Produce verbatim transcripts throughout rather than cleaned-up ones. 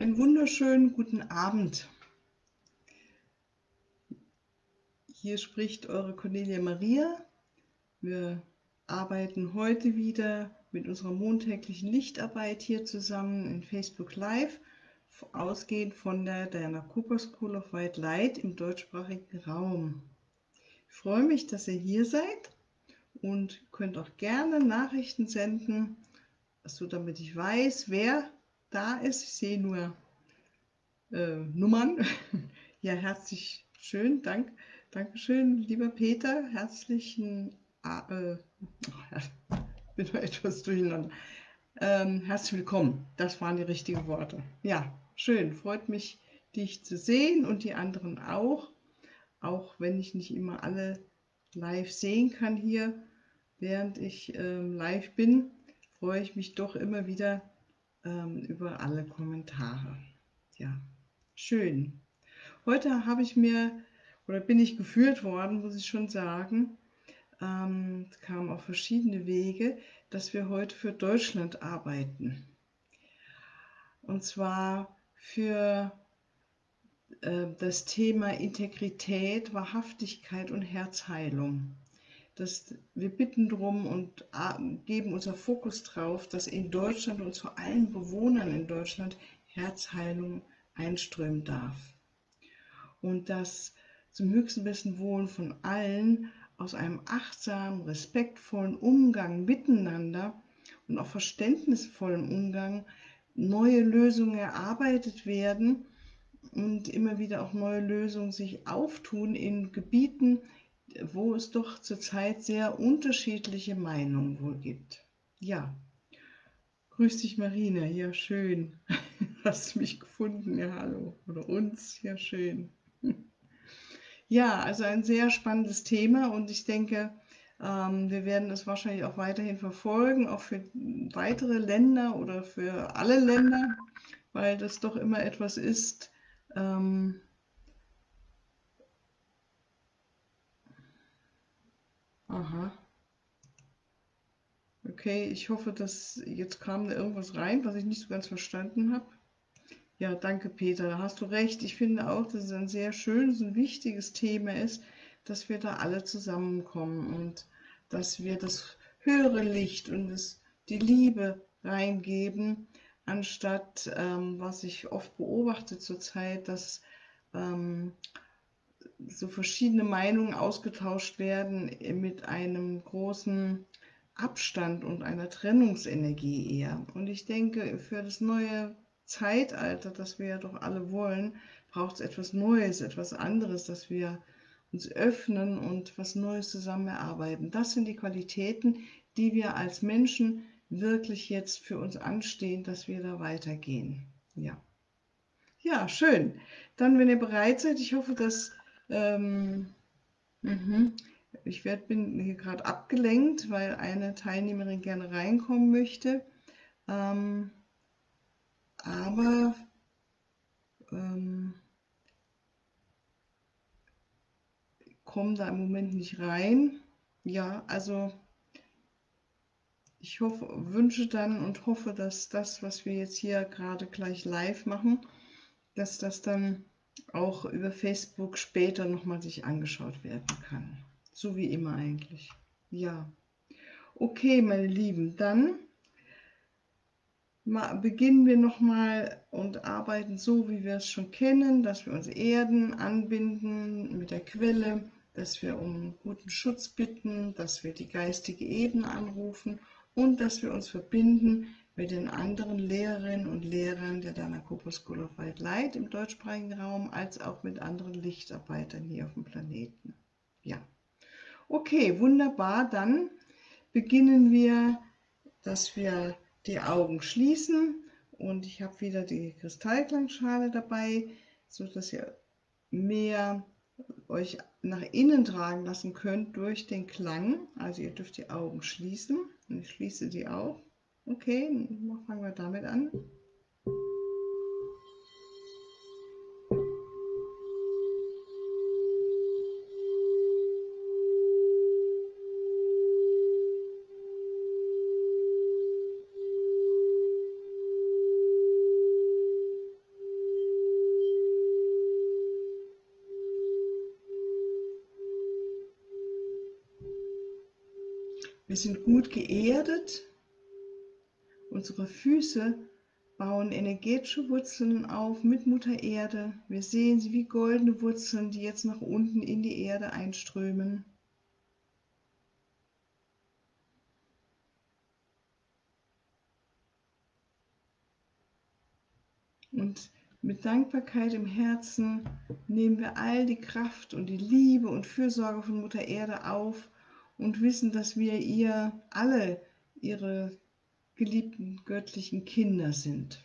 Einen wunderschönen guten Abend. Hier spricht eure Cornelia Maria. Wir arbeiten heute wieder mit unserer montäglichen Lichtarbeit hier zusammen in Facebook Live, ausgehend von der Diana Cooper School of White Light im deutschsprachigen Raum. Ich freue mich, dass ihr hier seid und könnt auch gerne Nachrichten senden, so damit ich weiß, wer da ist. Ich sehe nur äh, Nummern. Ja, herzlich schön, dank, Dankeschön, lieber Peter, herzlichen, äh, oh, bin noch etwas durcheinander. Ähm, herzlich willkommen, das waren die richtigen Worte. Ja, schön, freut mich, dich zu sehen und die anderen auch, auch wenn ich nicht immer alle live sehen kann hier, während ich ähm, live bin, freue ich mich doch immer wieder ähm, über alle Kommentare. Ja, schön. Heute habe ich mir, oder bin ich geführt worden, muss ich schon sagen, ähm, es kam auf verschiedene Wege, dass wir heute für Deutschland arbeiten. Und zwar für äh, das Thema Integrität, Wahrhaftigkeit und Herzheilung. Das, wir bitten darum und geben unser Fokus drauf, dass in Deutschland und zu allen Bewohnern in Deutschland Herzheilung einströmen darf. Und dass zum höchsten besten Wohlen von allen aus einem achtsamen, respektvollen Umgang miteinander und auch verständnisvollen Umgang neue Lösungen erarbeitet werden und immer wieder auch neue Lösungen sich auftun in Gebieten, wo es doch zurzeit sehr unterschiedliche Meinungen wohl gibt. Ja, grüß dich Marina, ja schön, hast du mich gefunden, ja hallo, oder uns, ja schön. Ja, also ein sehr spannendes Thema und ich denke, ähm, wir werden es wahrscheinlich auch weiterhin verfolgen, auch für weitere Länder oder für alle Länder, weil das doch immer etwas ist. Ähm, aha, okay, ich hoffe, dass jetzt kam da irgendwas rein, was ich nicht so ganz verstanden habe. Ja, danke Peter, da hast du recht. Ich finde auch, dass es ein sehr schönes und wichtiges Thema ist, dass wir da alle zusammenkommen und dass wir das höhere Licht und das, die Liebe reingeben, anstatt, ähm, was ich oft beobachte zurzeit, dass ähm, so verschiedene Meinungen ausgetauscht werden mit einem großen Abstand und einer Trennungsenergie eher. Und ich denke, für das neue Zeitalter, das wir ja doch alle wollen, braucht es etwas Neues, etwas anderes, dass wir uns öffnen und was Neues zusammen erarbeiten. Das sind die Qualitäten, die wir als Menschen wirklich jetzt für uns anstehen, dass wir da weitergehen. Ja, ja, schön. Dann, wenn ihr bereit seid, ich hoffe, dass ähm, mhm. Ich werd, bin hier gerade abgelenkt, weil eine Teilnehmerin gerne reinkommen möchte. Ähm, aber ähm, komme da im Moment nicht rein. Ja, also ich hoffe, wünsche dann und hoffe, dass das, was wir jetzt hier gerade gleich live machen, dass das dann auch über Facebook später nochmal sich angeschaut werden kann. So wie immer eigentlich. Ja. Okay, meine Lieben, dann beginnen wir nochmal und arbeiten so, wie wir es schon kennen, dass wir uns erden, anbinden mit der Quelle, dass wir um guten Schutz bitten, dass wir die geistige Ebene anrufen und dass wir uns verbinden mit den anderen Lehrerinnen und Lehrern der Diana Cooper School of White Light im deutschsprachigen Raum, als auch mit anderen Lichtarbeitern hier auf dem Planeten. Ja, okay, wunderbar, dann beginnen wir, dass wir die Augen schließen und ich habe wieder die Kristallklangschale dabei, so dass ihr mehr euch nach innen tragen lassen könnt durch den Klang. Also ihr dürft die Augen schließen und ich schließe die auch. Okay, fangen wir damit an. Wir sind gut geerdet. Unsere Füße bauen energetische Wurzeln auf mit Mutter Erde. Wir sehen sie wie goldene Wurzeln, die jetzt nach unten in die Erde einströmen. Und mit Dankbarkeit im Herzen nehmen wir all die Kraft und die Liebe und Fürsorge von Mutter Erde auf und wissen, dass wir ihr alle ihre geliebten göttlichen Kinder sind.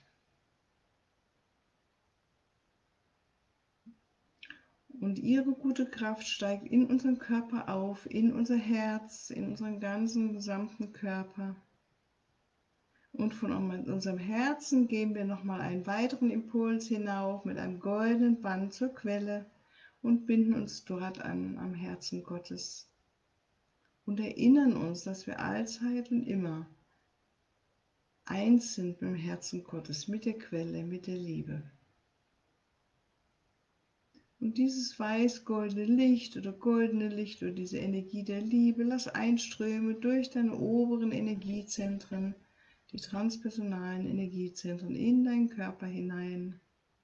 Und ihre gute Kraft steigt in unseren Körper auf, in unser Herz, in unseren ganzen gesamten Körper. Und von unserem Herzen geben wir nochmal einen weiteren Impuls hinauf mit einem goldenen Band zur Quelle und binden uns dort an am Herzen Gottes. Und erinnern uns, dass wir allzeit und immer eins sind mit dem Herzen Gottes, mit der Quelle, mit der Liebe. Und dieses weiß-goldene Licht oder goldene Licht oder diese Energie der Liebe, lass einströmen durch deine oberen Energiezentren, die transpersonalen Energiezentren in deinen Körper hinein.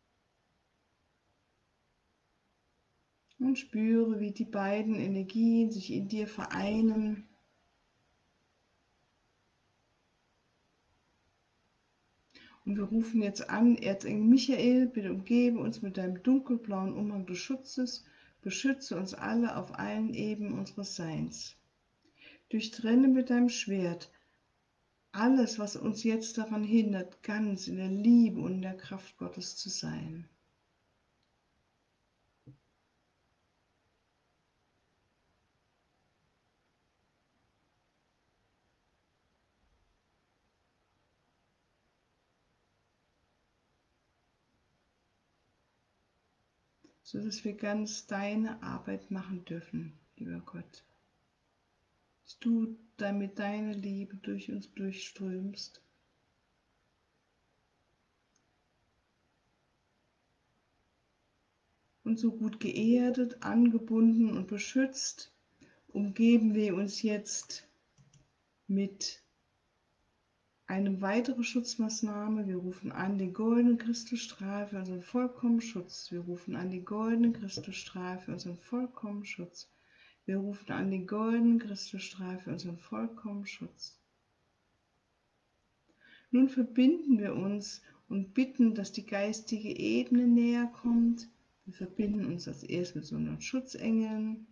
Und spüre, wie die beiden Energien sich in dir vereinen. Und wir rufen jetzt an, Erzengel Michael, bitte umgebe uns mit deinem dunkelblauen Umhang des Schutzes, beschütze uns alle auf allen Ebenen unseres Seins. Durchtrenne mit deinem Schwert alles, was uns jetzt daran hindert, ganz in der Liebe und in der Kraft Gottes zu sein. So dass wir ganz deine Arbeit machen dürfen, lieber Gott. Dass du damit deine Liebe durch uns durchströmst. Und so gut geerdet, angebunden und beschützt, umgeben wir uns jetzt mit eine weitere Schutzmaßnahme. Wir rufen an den goldenen Kristallstrahl für unseren vollkommenen Schutz. Wir rufen an den goldenen Kristallstrahl für unseren vollkommenen Schutz. Wir rufen an den goldenen Kristallstrahl für unseren vollkommenen Schutz. Nun verbinden wir uns und bitten, dass die geistige Ebene näher kommt. Wir verbinden uns als erstes mit so unseren Schutzengeln,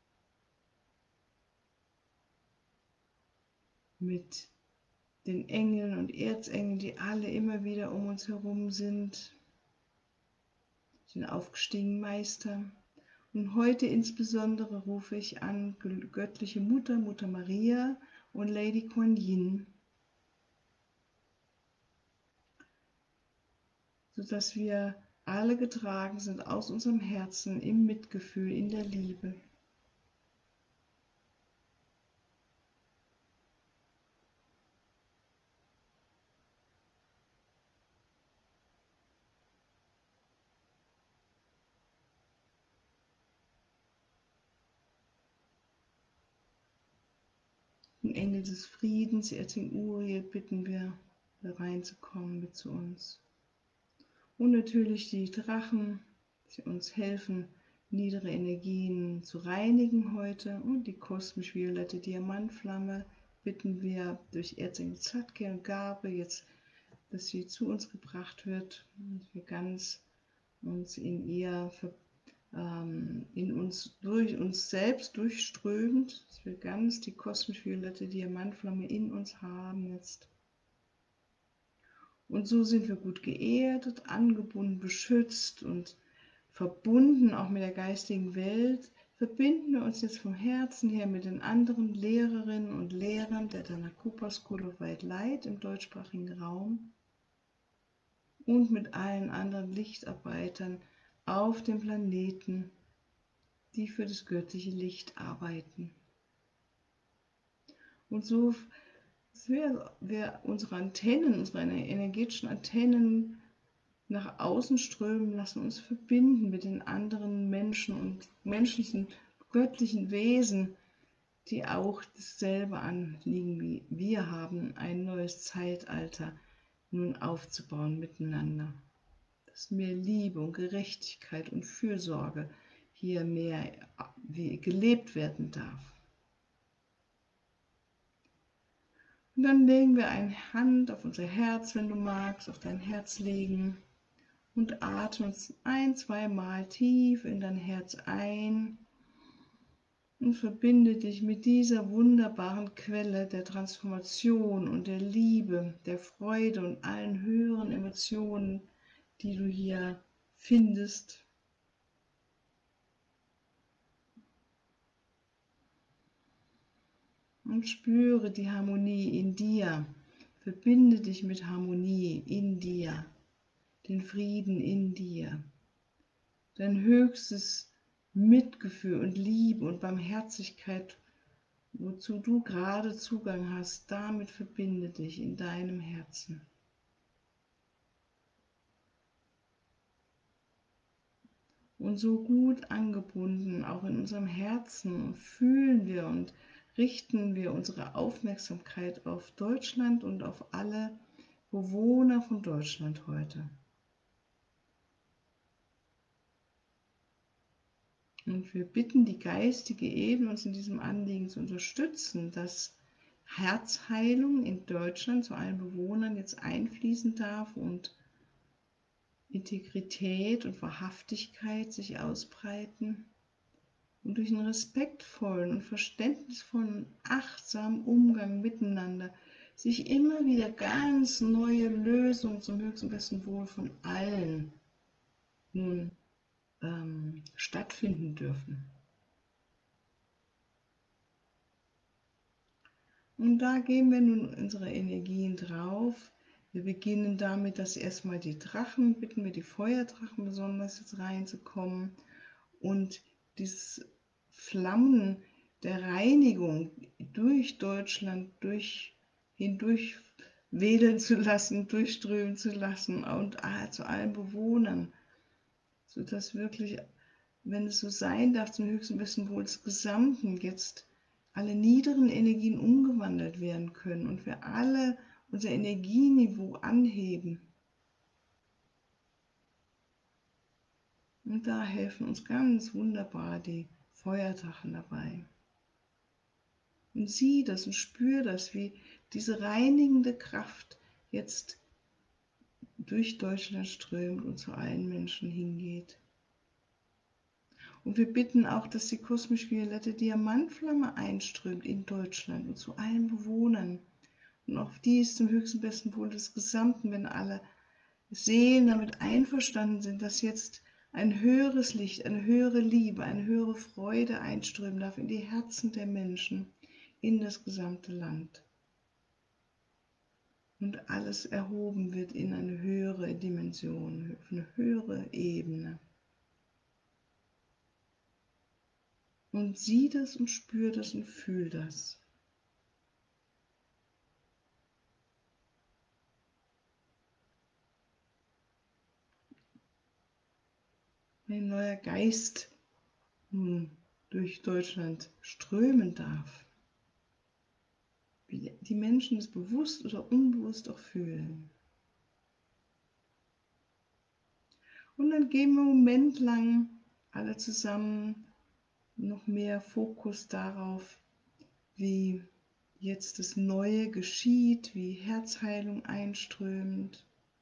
mit den Engeln und Erzengeln, die alle immer wieder um uns herum sind, den aufgestiegenen Meister. Und heute insbesondere rufe ich an göttliche Mutter, Mutter Maria und Lady Kuan Yin, sodass wir alle getragen sind aus unserem Herzen im Mitgefühl, in der Liebe. Den Engel des Friedens, Erzengel Uriel, bitten wir, da reinzukommen mit zu uns. Und natürlich die Drachen, die uns helfen, niedere Energien zu reinigen heute. Und die kosmisch-violette Diamantflamme bitten wir durch Erzengel Zadkiel und Gabe jetzt, dass sie zu uns gebracht wird und wir ganz uns in ihr verbinden. In uns, durch uns selbst durchströmt, dass wir ganz die kosmisch-violette Diamantflamme in uns haben jetzt. Und so sind wir gut geerdet, angebunden, beschützt und verbunden auch mit der geistigen Welt. Verbinden wir uns jetzt vom Herzen her mit den anderen Lehrerinnen und Lehrern der Danakupa School of White Light im deutschsprachigen Raum und mit allen anderen Lichtarbeitern auf dem Planeten, die für das göttliche Licht arbeiten. Und so wir, wir unsere Antennen, unsere energetischen Antennen nach außen strömen lassen, uns verbinden mit den anderen Menschen und menschlichen, göttlichen Wesen, die auch dasselbe Anliegen wie wir haben, ein neues Zeitalter nun aufzubauen miteinander. Dass mehr Liebe und Gerechtigkeit und Fürsorge hier mehr gelebt werden darf. Und dann legen wir eine Hand auf unser Herz, wenn du magst, auf dein Herz legen und atmen uns ein, zweimal tief in dein Herz ein und verbinde dich mit dieser wunderbaren Quelle der Transformation und der Liebe, der Freude und allen höheren Emotionen, die du hier findest. Und spüre die Harmonie in dir. Verbinde dich mit Harmonie in dir, den Frieden in dir, dein höchstes Mitgefühl und Liebe und Barmherzigkeit, wozu du gerade Zugang hast, damit verbinde dich in deinem Herzen. Und so gut angebunden, auch in unserem Herzen, fühlen wir und richten wir unsere Aufmerksamkeit auf Deutschland und auf alle Bewohner von Deutschland heute. Und wir bitten die geistige Ebene, uns in diesem Anliegen zu unterstützen, dass Herzheilung in Deutschland zu allen Bewohnern jetzt einfließen darf und Integrität und Wahrhaftigkeit sich ausbreiten und durch einen respektvollen und verständnisvollen, achtsamen Umgang miteinander sich immer wieder ganz neue Lösungen zum höchsten besten Wohl von allen nun ähm, stattfinden dürfen. Und da geben wir nun unsere Energien drauf. Wir beginnen damit, dass erstmal die Drachen, bitten wir die Feuerdrachen besonders jetzt reinzukommen und dieses Flammen der Reinigung durch Deutschland durch, hindurch wedeln zu lassen, durchströmen zu lassen und zu allen Bewohnern, sodass wirklich, wenn es so sein darf, zum höchsten besten Wohl des Gesamten jetzt alle niederen Energien umgewandelt werden können und wir alle unser Energieniveau anheben. Und da helfen uns ganz wunderbar die Feuerdrachen dabei. Und sieh das und spür das, wie diese reinigende Kraft jetzt durch Deutschland strömt und zu allen Menschen hingeht. Und wir bitten auch, dass die kosmisch-violette Diamantflamme einströmt in Deutschland und zu allen Bewohnern. Und auch die ist zum höchsten besten Wohl des Gesamten, wenn alle Seelen damit einverstanden sind, dass jetzt ein höheres Licht, eine höhere Liebe, eine höhere Freude einströmen darf in die Herzen der Menschen, in das gesamte Land. Und alles erhoben wird in eine höhere Dimension, eine höhere Ebene. Und sieh das und spür das und fühl das. Ein neuer Geist nun durch Deutschland strömen darf. Wie die Menschen es bewusst oder unbewusst auch fühlen. Und dann geben wir einen Moment lang alle zusammen noch mehr Fokus darauf, wie jetzt das Neue geschieht, wie Herzheilung einströmt,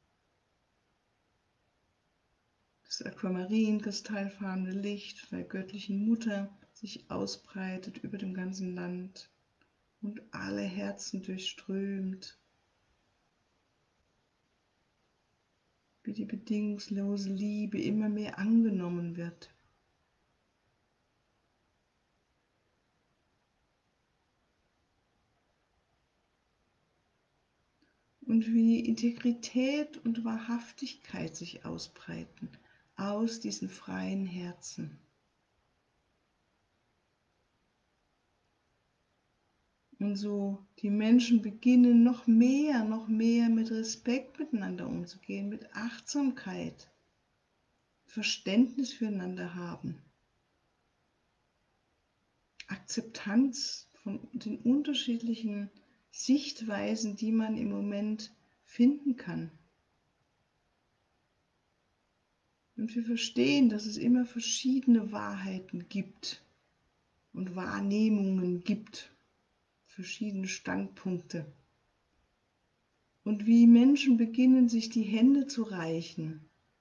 das Aquamarin-kristallfarbene Licht der göttlichen Mutter sich ausbreitet über dem ganzen Land und alle Herzen durchströmt, wie die bedingungslose Liebe immer mehr angenommen wird. Und wie Integrität und Wahrhaftigkeit sich ausbreiten aus diesen freien Herzen. Und so die Menschen beginnen noch mehr, noch mehr mit Respekt miteinander umzugehen, mit Achtsamkeit, Verständnis füreinander haben, Akzeptanz von den unterschiedlichen Sichtweisen, die man im Moment finden kann. Und wir verstehen, dass es immer verschiedene Wahrheiten gibt und Wahrnehmungen gibt, verschiedene Standpunkte. Und wie Menschen beginnen, sich die Hände zu reichen,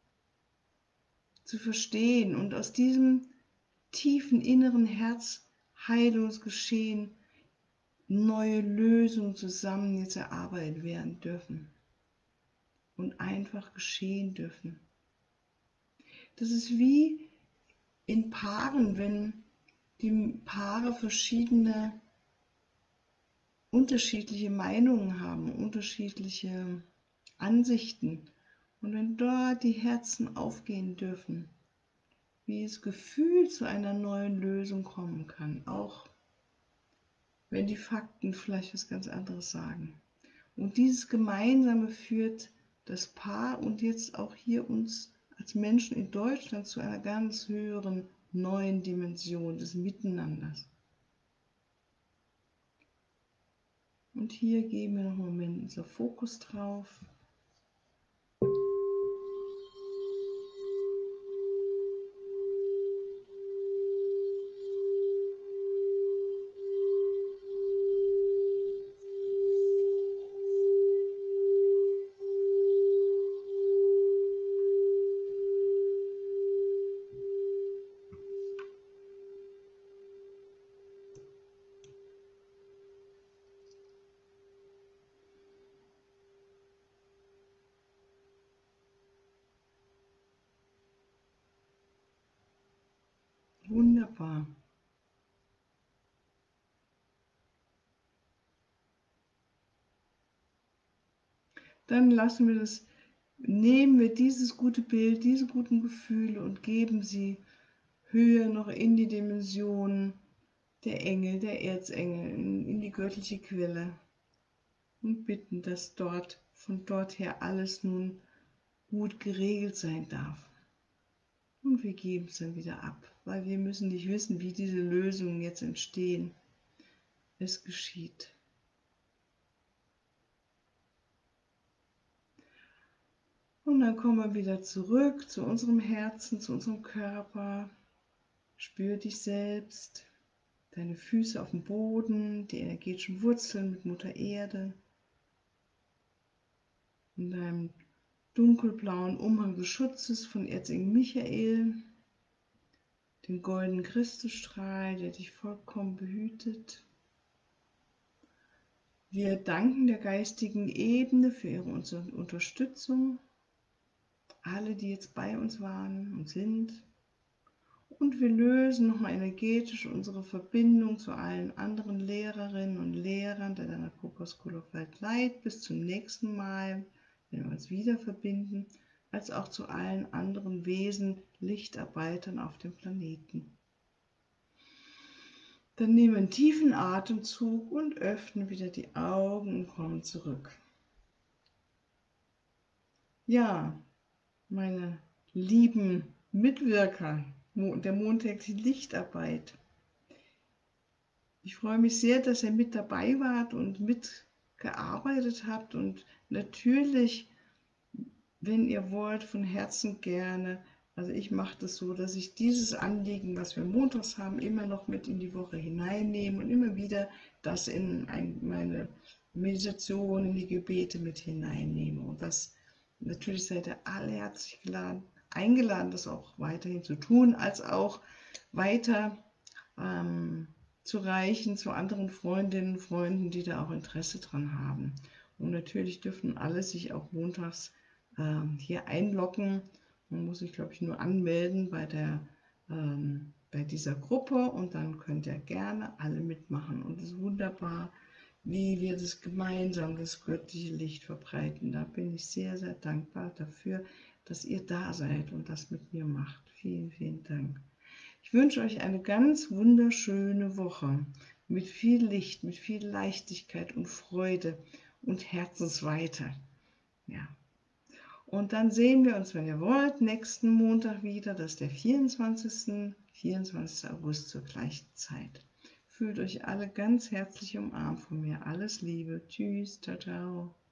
zu verstehen und aus diesem tiefen inneren Herzheilungsgeschehen neue Lösungen zusammen jetzt erarbeitet werden dürfen und einfach geschehen dürfen. Das ist wie in Paaren, wenn die Paare verschiedene, unterschiedliche Meinungen haben, unterschiedliche Ansichten. Und wenn dort die Herzen aufgehen dürfen, wie das Gefühl zu einer neuen Lösung kommen kann, auch wenn die Fakten vielleicht was ganz anderes sagen. Und dieses Gemeinsame führt das Paar und jetzt auch hier uns als Menschen in Deutschland zu einer ganz höheren, neuen Dimension des Miteinanders. Und hier geben wir noch einen Moment unser Fokus drauf. Wunderbar. Dann lassen wir das, nehmen wir dieses gute Bild, diese guten Gefühle und geben sie höher noch in die Dimension der Engel, der Erzengel, in, in die göttliche Quelle und bitten, dass dort, von dort her alles nun gut geregelt sein darf. Und wir geben es dann wieder ab, weil wir müssen nicht wissen, wie diese Lösungen jetzt entstehen. Es geschieht. Und dann kommen wir wieder zurück zu unserem Herzen, zu unserem Körper. Spür dich selbst, deine Füße auf dem Boden, die energetischen Wurzeln mit Mutter Erde. In deinem dunkelblauen Umhang des Schutzes von Erzengel Michael, den goldenen Christusstrahl, der dich vollkommen behütet. Wir danken der geistigen Ebene für ihre Unterstützung, alle, die jetzt bei uns waren und sind. Und wir lösen nochmal energetisch unsere Verbindung zu allen anderen Lehrerinnen und Lehrern der Dana-Cooper School of Light Light bis zum nächsten Mal, wenn wir uns wieder verbinden, als auch zu allen anderen Wesen, Lichtarbeitern auf dem Planeten. Dann nehmen wir einen tiefen Atemzug und öffnen wieder die Augen und kommen zurück. Ja, meine lieben Mitwirker der montäglichen Lichtarbeit. Ich freue mich sehr, dass ihr mit dabei wart und mitgearbeitet habt und natürlich, wenn ihr wollt, von Herzen gerne. Also ich mache das so, dass ich dieses Anliegen, was wir montags haben, immer noch mit in die Woche hineinnehme und immer wieder das in ein, meine Meditation, in die Gebete mit hineinnehme. Und das natürlich seid ihr alle herzlich geladen, eingeladen, das auch weiterhin zu tun, als auch weiter ähm, zu reichen zu anderen Freundinnen und Freunden, die da auch Interesse dran haben. Und natürlich dürfen alle sich auch montags ähm, hier einloggen. Man muss sich, glaube ich, nur anmelden bei, der, ähm, bei dieser Gruppe und dann könnt ihr gerne alle mitmachen. Und es ist wunderbar, wie wir das gemeinsam, das göttliche Licht verbreiten. Da bin ich sehr, sehr dankbar dafür, dass ihr da seid und das mit mir macht. Vielen, vielen Dank. Ich wünsche euch eine ganz wunderschöne Woche mit viel Licht, mit viel Leichtigkeit und Freude und Herzensweite. Ja. Und dann sehen wir uns, wenn ihr wollt, nächsten Montag wieder, das ist der vierundzwanzigste vierundzwanzigste August zur gleichen Zeit. Fühlt euch alle ganz herzlich umarmt von mir. Alles Liebe. Tschüss. Ciao, ciao.